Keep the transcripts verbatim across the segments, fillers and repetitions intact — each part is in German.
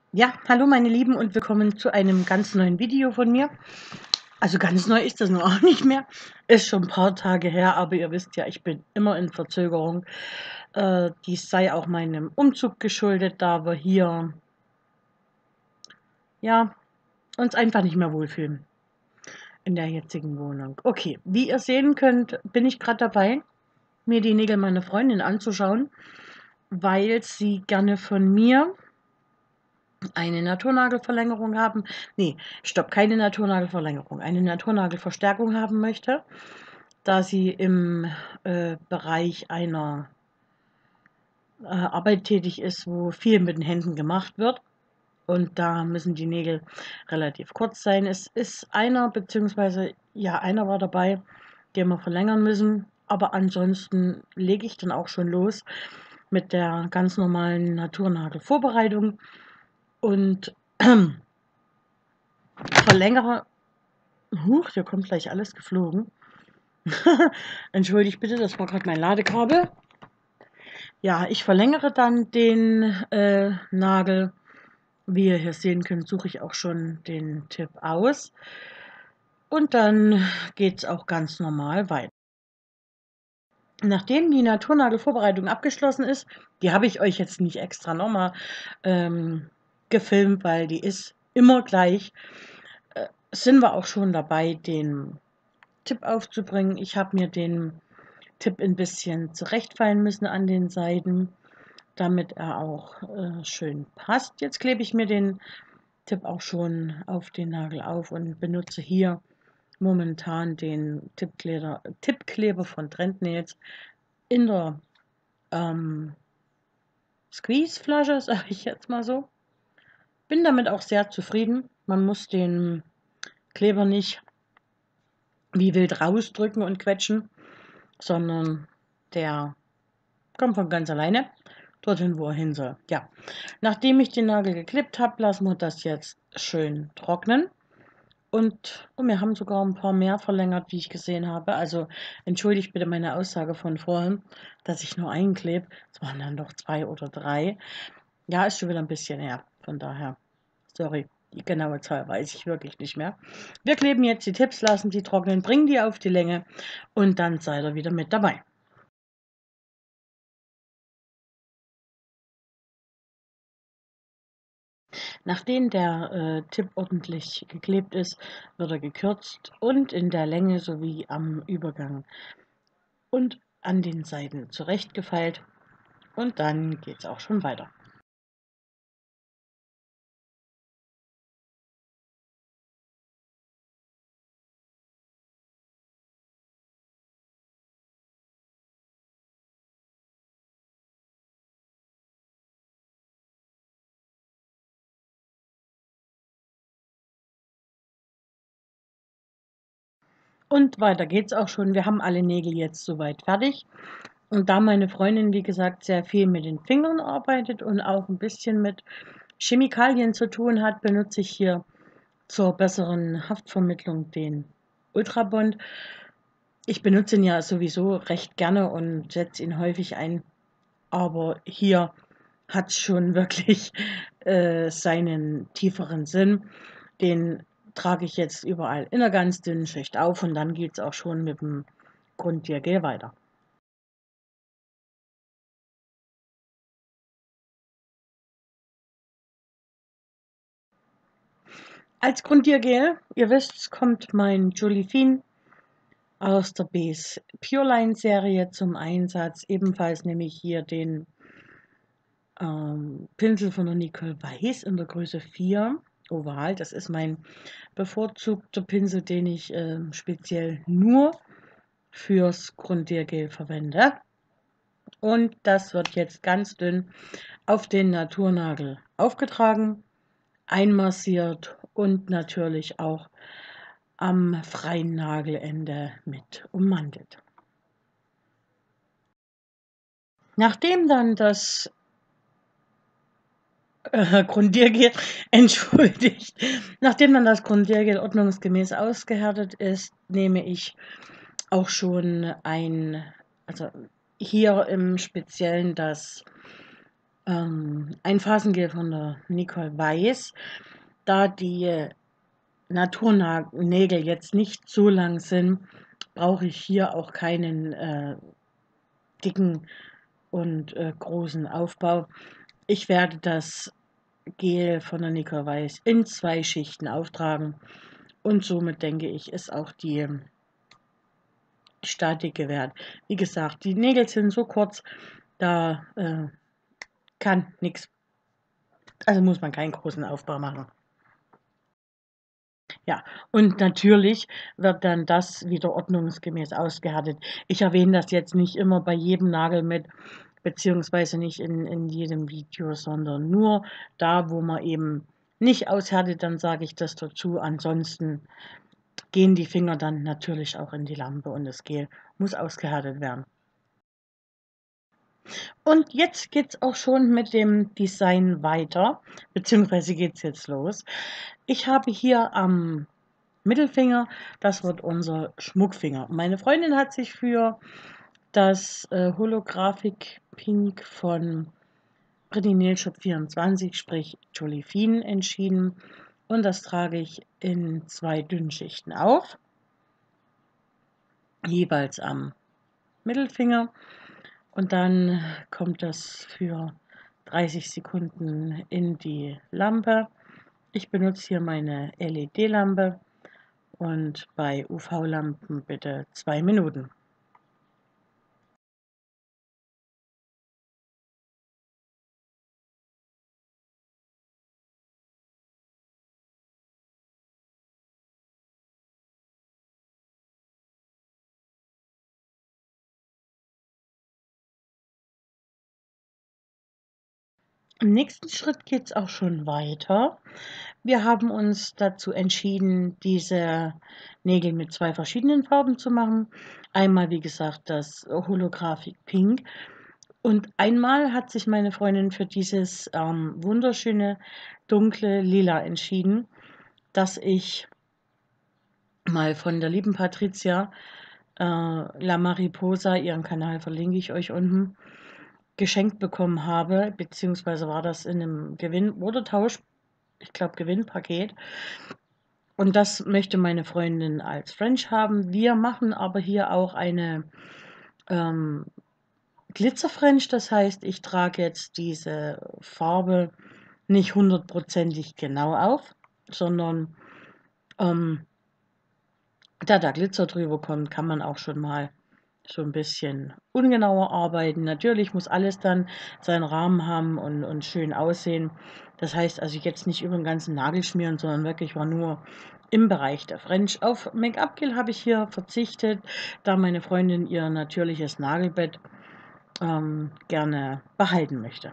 Ja, hallo meine Lieben und willkommen zu einem ganz neuen Video von mir. Also ganz neu ist das noch auch nicht mehr. Ist schon ein paar Tage her, aber ihr wisst ja, ich bin immer in Verzögerung. Äh, dies sei auch meinem Umzug geschuldet, da wir hier ja uns einfach nicht mehr wohlfühlen in der jetzigen Wohnung. Okay, wie ihr sehen könnt, bin ich gerade dabei, mir die Nägel meiner Freundin anzuschauen, weil sie gerne von mir eine Naturnagelverlängerung haben. Nee, stopp, keine Naturnagelverlängerung, eine Naturnagelverstärkung haben möchte, da sie im äh, Bereich einer äh, Arbeit tätig ist, wo viel mit den Händen gemacht wird. Und da müssen die Nägel relativ kurz sein. Es ist einer, beziehungsweise ja, einer war dabei, den wir verlängern müssen. Aber ansonsten lege ich dann auch schon los mit der ganz normalen Naturnagelvorbereitung und verlängere. Huch, hier kommt gleich alles geflogen. Entschuldigt bitte, das war gerade mein Ladekabel. Ja, ich verlängere dann den äh, Nagel. Wie ihr hier sehen könnt, suche ich auch schon den Tipp aus. Und dann geht es auch ganz normal weiter. Nachdem die Naturnagelvorbereitung abgeschlossen ist, die habe ich euch jetzt nicht extra nochmal ähm, gefilmt, weil die ist immer gleich, äh, sind wir auch schon dabei, den Tipp aufzubringen. Ich habe mir den Tipp ein bisschen zurechtfallen müssen an den Seiten, damit er auch äh, schön passt. Jetzt klebe ich mir den Tipp auch schon auf den Nagel auf und benutze hier momentan den Tippkleber, Tippkleber von Trend Nails in der ähm, Squeeze-Flasche, sage ich jetzt mal so. Bin damit auch sehr zufrieden. Man muss den Kleber nicht wie wild rausdrücken und quetschen, sondern der kommt von ganz alleine dorthin, wo er hin soll. Ja, nachdem ich den Nagel geklippt habe, lassen wir das jetzt schön trocknen. Und oh, wir haben sogar ein paar mehr verlängert, wie ich gesehen habe. Also entschuldigt bitte meine Aussage von vorhin, dass ich nur einen klebe. Es waren dann doch zwei oder drei. Ja, ist schon wieder ein bisschen her. Von daher, sorry, die genaue Zahl weiß ich wirklich nicht mehr. Wir kleben jetzt die Tipps, lassen die trocknen, bringen die auf die Länge und dann seid ihr wieder mit dabei. Nachdem der äh, Tipp ordentlich geklebt ist, wird er gekürzt und in der Länge sowie am Übergang und an den Seiten zurechtgefeilt und dann geht es auch schon weiter. Und weiter geht's auch schon. Wir haben alle Nägel jetzt soweit fertig. Und da meine Freundin, wie gesagt, sehr viel mit den Fingern arbeitet und auch ein bisschen mit Chemikalien zu tun hat, benutze ich hier zur besseren Haftvermittlung den Ultrabond. Ich benutze ihn ja sowieso recht gerne und setze ihn häufig ein. Aber hier hat es schon wirklich äh, seinen tieferen Sinn. Den trage ich jetzt überall in einer ganz dünnen Schicht auf und dann geht es auch schon mit dem Grundiergel weiter. Als Grundiergel, ihr wisst, kommt mein Jolie aus der Base Pureline Serie zum Einsatz. Ebenfalls nehme ich hier den ähm, Pinsel von der Nicole Weiß in der Größe vier Oval. Das ist mein bevorzugter Pinsel, den ich äh, speziell nur fürs Grundiergel verwende. Und das wird jetzt ganz dünn auf den Naturnagel aufgetragen, einmassiert und natürlich auch am freien Nagelende mit ummantelt. Nachdem dann das äh, Grundiergel, entschuldigt, nachdem dann das Grundiergel ordnungsgemäß ausgehärtet ist, nehme ich auch schon ein, also hier im Speziellen das ähm, ein Phasengel von der Nicole Weiß. Da die Naturnägel jetzt nicht so lang sind, brauche ich hier auch keinen äh, dicken und äh, großen Aufbau. Ich werde das Gel von der Nicole Weiß in zwei Schichten auftragen und somit denke ich, ist auch die Statik gewährt. Wie gesagt, die Nägel sind so kurz, da äh, kann nichts, also muss man keinen großen Aufbau machen. Ja, und natürlich wird dann das wieder ordnungsgemäß ausgehärtet. Ich erwähne das jetzt nicht immer bei jedem Nagel mit, beziehungsweise nicht in, in jedem Video, sondern nur da, wo man eben nicht aushärtet, dann sage ich das dazu. Ansonsten gehen die Finger dann natürlich auch in die Lampe und das Gel muss ausgehärtet werden. Und jetzt geht es auch schon mit dem Design weiter, beziehungsweise geht es jetzt los. Ich habe hier am Mittelfinger, das wird unser Schmuckfinger. Meine Freundin hat sich für das äh, Holographic Pink von Pretty Nail Shop vierundzwanzig, sprich Jolifine, entschieden. Und das trage ich in zwei Dünnschichten auf, jeweils am Mittelfinger. Und dann kommt das für dreißig Sekunden in die Lampe. Ich benutze hier meine L E D-Lampe und bei U V-Lampen bitte zwei Minuten. Im nächsten Schritt geht es auch schon weiter. Wir haben uns dazu entschieden, diese Nägel mit zwei verschiedenen Farben zu machen. Einmal, wie gesagt, das Holographic Pink. Und einmal hat sich meine Freundin für dieses ähm, wunderschöne dunkle Lila entschieden, das ich mal von der lieben Patricia, äh, La Mariposa, ihren Kanal verlinke ich euch unten, geschenkt bekommen habe, beziehungsweise war das in einem Gewinn- oder Tausch, ich glaube Gewinnpaket. Und das möchte meine Freundin als French haben. Wir machen aber hier auch eine ähm, Glitzer-French, das heißt, ich trage jetzt diese Farbe nicht hundertprozentig genau auf, sondern ähm, da da Glitzer drüber kommt, kann man auch schon mal so ein bisschen ungenauer arbeiten. Natürlich muss alles dann seinen Rahmen haben und, und schön aussehen. Das heißt also jetzt nicht über den ganzen Nagel schmieren, sondern wirklich war nur im Bereich der French. Auf Make-up-Gel habe ich hier verzichtet, da meine Freundin ihr natürliches Nagelbett ähm, gerne behalten möchte.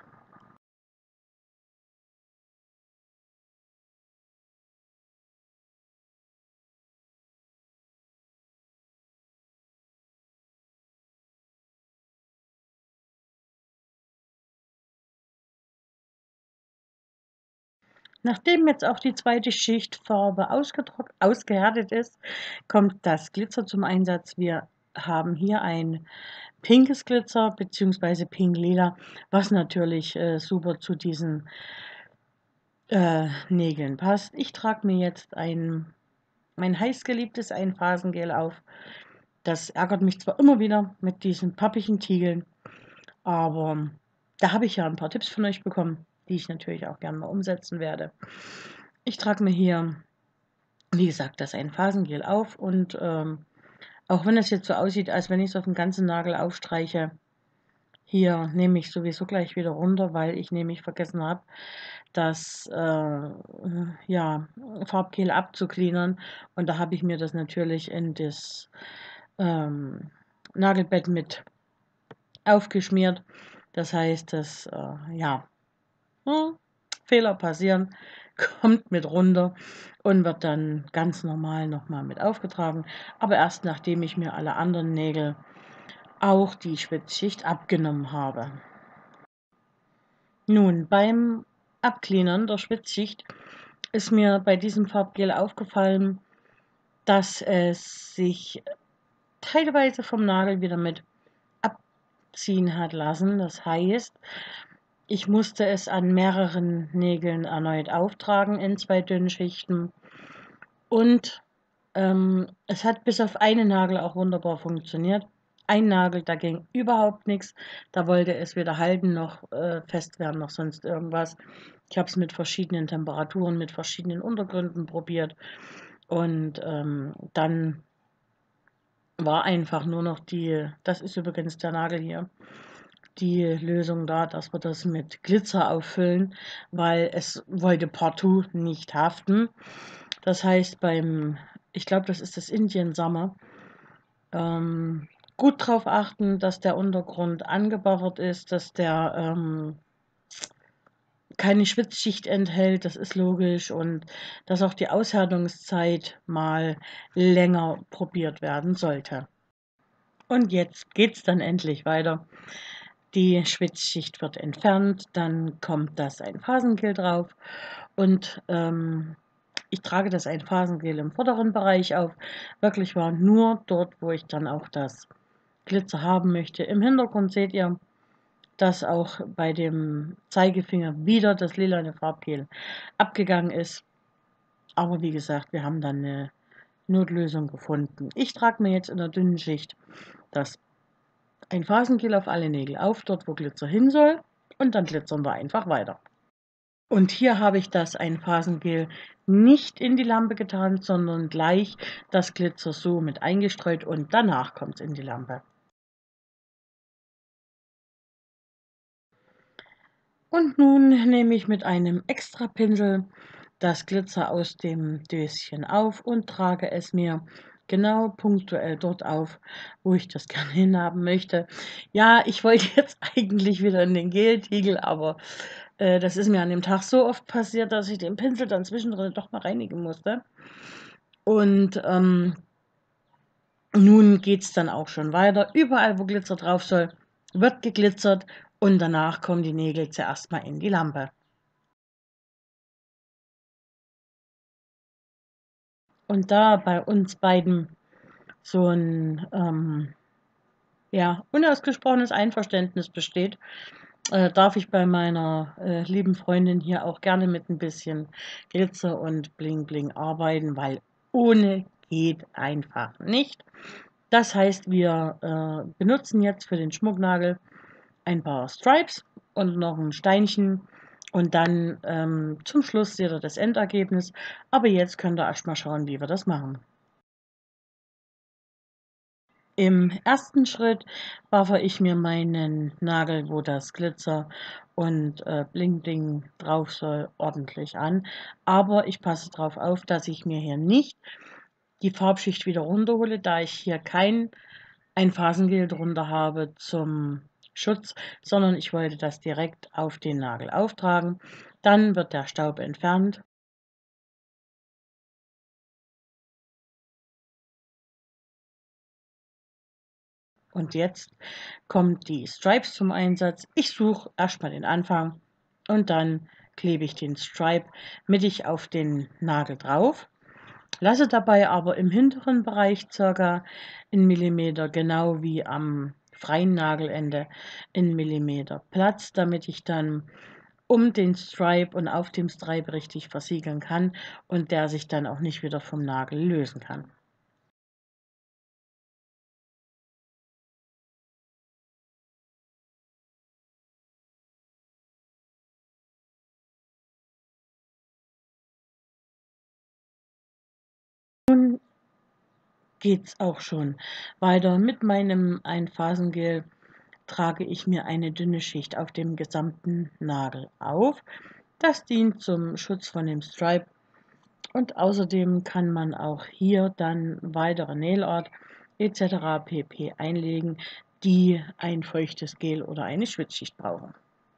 Nachdem jetzt auch die zweite Schicht Farbe ausgehärtet ist, kommt das Glitzer zum Einsatz. Wir haben hier ein pinkes Glitzer bzw. pink-lila, was natürlich äh, super zu diesen äh, Nägeln passt. Ich trage mir jetzt ein, mein heißgeliebtes Einphasengel auf. Das ärgert mich zwar immer wieder mit diesen pappigen Tiegeln, aber da habe ich ja ein paar Tipps von euch bekommen, die ich natürlich auch gerne mal umsetzen werde. Ich trage mir hier, wie gesagt, das Einphasengel auf und ähm, auch wenn es jetzt so aussieht, als wenn ich es auf den ganzen Nagel aufstreiche, hier nehme ich sowieso gleich wieder runter, weil ich nämlich vergessen habe, das äh, ja, Farbgel abzucleanern. Und da habe ich mir das natürlich in das ähm, Nagelbett mit aufgeschmiert. Das heißt, dass äh, ja, hm, Fehler passieren, kommt mit runter und wird dann ganz normal nochmal mit aufgetragen. Aber erst nachdem ich mir alle anderen Nägel auch die Schwitzschicht abgenommen habe. Nun, beim Abcleanern der Schwitzschicht ist mir bei diesem Farbgel aufgefallen, dass es sich teilweise vom Nagel wieder mit abziehen hat lassen. Das heißt, Ich musste es an mehreren Nägeln erneut auftragen in zwei dünnen Schichten. Und ähm, es hat bis auf einen Nagel auch wunderbar funktioniert. Ein Nagel, da ging überhaupt nichts. Da wollte es weder halten noch äh, fest werden noch sonst irgendwas. Ich habe es mit verschiedenen Temperaturen, mit verschiedenen Untergründen probiert. Und ähm, dann war einfach nur noch die, das ist übrigens der Nagel hier, die Lösung da, dass wir das mit Glitzer auffüllen, weil es wollte partout nicht haften. Das heißt, beim, ich glaube, das ist das Indian Summer, ähm, gut darauf achten, dass der Untergrund angebuffert ist, dass der ähm, keine Schwitzschicht enthält, das ist logisch, und dass auch die Aushärtungszeit mal länger probiert werden sollte. Und jetzt geht's dann endlich weiter. Die Schwitzschicht wird entfernt, dann kommt das Einphasengel drauf und ähm, ich trage das Einphasengel im vorderen Bereich auf. Wirklich war nur dort, wo ich dann auch das Glitzer haben möchte. Im Hintergrund seht ihr, dass auch bei dem Zeigefinger wieder das lilane Farbgel abgegangen ist. Aber wie gesagt, wir haben dann eine Notlösung gefunden. Ich trage mir jetzt in der dünnen Schicht das Einphasengel auf alle Nägel auf, dort wo Glitzer hin soll, und dann glitzern wir einfach weiter. Und hier habe ich das Einphasengel nicht in die Lampe getan, sondern gleich das Glitzer so mit eingestreut und danach kommt es in die Lampe. Und nun nehme ich mit einem Extrapinsel das Glitzer aus dem Döschen auf und trage es mir genau punktuell dort auf, wo ich das gerne hinhaben möchte. Ja, ich wollte jetzt eigentlich wieder in den Geltiegel, aber äh, das ist mir an dem Tag so oft passiert, dass ich den Pinsel dann zwischendrin doch mal reinigen musste. Und ähm, nun geht es dann auch schon weiter. Überall, wo Glitzer drauf soll, wird geglitzert und danach kommen die Nägel zuerst mal in die Lampe. Und da bei uns beiden so ein ähm, ja, unausgesprochenes Einverständnis besteht, äh, darf ich bei meiner äh, lieben Freundin hier auch gerne mit ein bisschen Glitzer und Bling Bling arbeiten, weil ohne geht einfach nicht. Das heißt, wir äh, benutzen jetzt für den Schmucknagel ein paar Stripes und noch ein Steinchen. Und dann ähm, zum Schluss seht ihr das Endergebnis. Aber jetzt könnt ihr erstmal schauen, wie wir das machen. Im ersten Schritt buffer ich mir meinen Nagel, wo das Glitzer und äh, Bling Bling drauf soll, ordentlich an. Aber ich passe darauf auf, dass ich mir hier nicht die Farbschicht wieder runterhole, da ich hier kein ein Phasengel drunter habe zum Schutz, sondern ich wollte das direkt auf den Nagel auftragen. Dann wird der Staub entfernt. Und jetzt kommt die Stripes zum Einsatz. Ich suche erstmal den Anfang und dann klebe ich den Stripe mittig auf den Nagel drauf. Lasse dabei aber im hinteren Bereich circa einen Millimeter, genau wie am freien Nagelende, einen Millimeter Platz, damit ich dann um den Stripe und auf dem Stripe richtig versiegeln kann und der sich dann auch nicht wieder vom Nagel lösen kann. Nun geht es auch schon weiter. Mit meinem Einphasengel trage ich mir eine dünne Schicht auf dem gesamten Nagel auf. Das dient zum Schutz von dem Stripe und außerdem kann man auch hier dann weitere Nailart et cetera pp. Einlegen, die ein feuchtes Gel oder eine Schwitzschicht brauchen.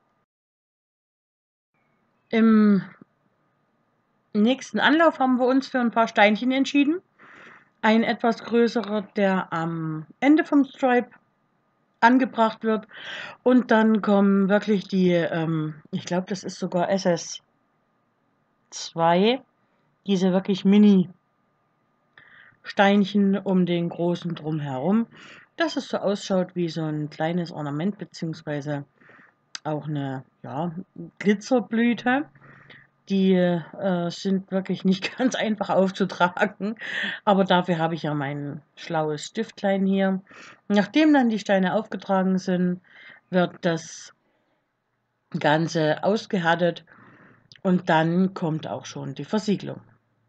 Im nächsten Anlauf haben wir uns für ein paar Steinchen entschieden. Ein etwas größerer, der am Ende vom Stripe angebracht wird. Und dann kommen wirklich die, ähm, ich glaube, das ist sogar S S zwei, diese wirklich Mini-Steinchen um den großen drumherum, dass es so ausschaut wie so ein kleines Ornament, beziehungsweise auch eine, ja, Glitzerblüte. Die äh, sind wirklich nicht ganz einfach aufzutragen, aber dafür habe ich ja mein schlaues Stiftlein hier. Nachdem dann die Steine aufgetragen sind, wird das Ganze ausgehärtet und dann kommt auch schon die Versiegelung.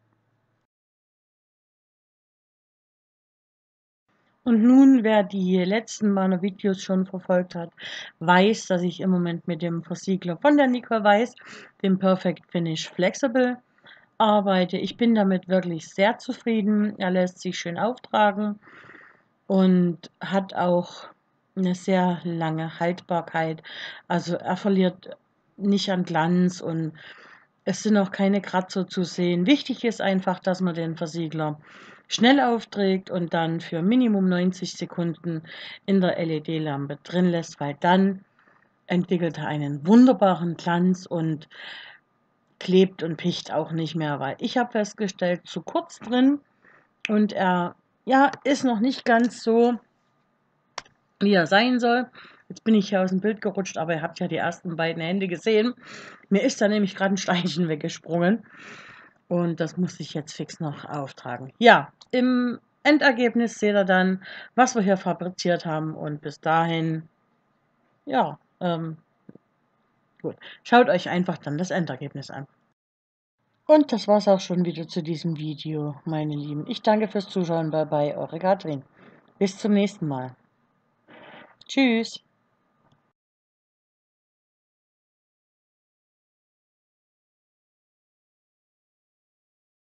Und nun, wer die letzten meiner Videos schon verfolgt hat, weiß, dass ich im Moment mit dem Versiegler von der Nicole Weiß, dem Perfect Finish Flexible, arbeite. Ich bin damit wirklich sehr zufrieden. Er lässt sich schön auftragen und hat auch eine sehr lange Haltbarkeit. Also er verliert nicht an Glanz und es sind auch keine Kratzer zu sehen. Wichtig ist einfach, dass man den Versiegler schnell aufträgt und dann für Minimum neunzig Sekunden in der L E D-Lampe drin lässt, weil dann entwickelt er einen wunderbaren Glanz und klebt und picht auch nicht mehr, weil ich habe festgestellt, zu kurz drin und er ja, ist noch nicht ganz so, wie er sein soll. Jetzt bin ich hier aus dem Bild gerutscht, aber ihr habt ja die ersten beiden Hände gesehen. Mir ist da nämlich gerade ein Steinchen weggesprungen und das muss ich jetzt fix noch auftragen. Ja, im Endergebnis seht ihr dann, was wir hier fabriziert haben und bis dahin, ja, ähm, gut. Schaut euch einfach dann das Endergebnis an. Und das war's auch schon wieder zu diesem Video, meine Lieben. Ich danke fürs Zuschauen. Bye bye, eure Katrin. Bis zum nächsten Mal. Tschüss.